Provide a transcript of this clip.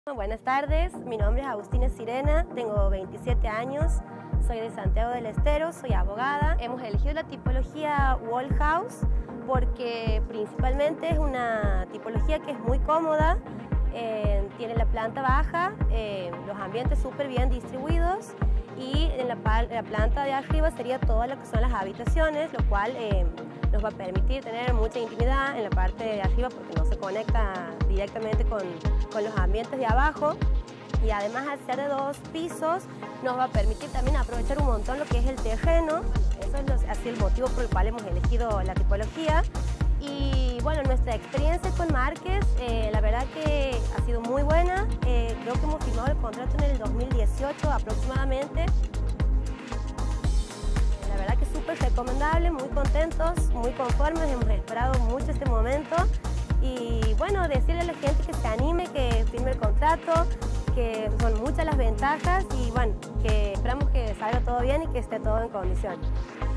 Buenas tardes, mi nombre es Agustina Sirena, tengo 27 años, soy de Santiago del Estero, soy abogada. Hemos elegido la tipología Wall House porque principalmente es una tipología que es muy cómoda, tiene la planta baja, los ambientes súper bien distribuidos y en la planta de arriba sería todo lo que son las habitaciones, lo cual nos va a permitir tener mucha intimidad en la parte de arriba porque no se conecta directamente con los ambientes de abajo, y además al ser de 2 pisos nos va a permitir también aprovechar un montón lo que es el terreno. Eso es así el motivo por el cual hemos elegido la tipología. Y bueno, nuestra experiencia con Márquez, la verdad que ha sido muy buena. Creo que hemos firmado el contrato en el 2018 aproximadamente. La verdad que es súper recomendable, muy contentos, muy conformes, hemos esperado mucho este momento. Y bueno, decirle a la gente que se anime, que firme el contrato, que son muchas las ventajas y bueno, que esperamos que salga todo bien y que esté todo en condiciones.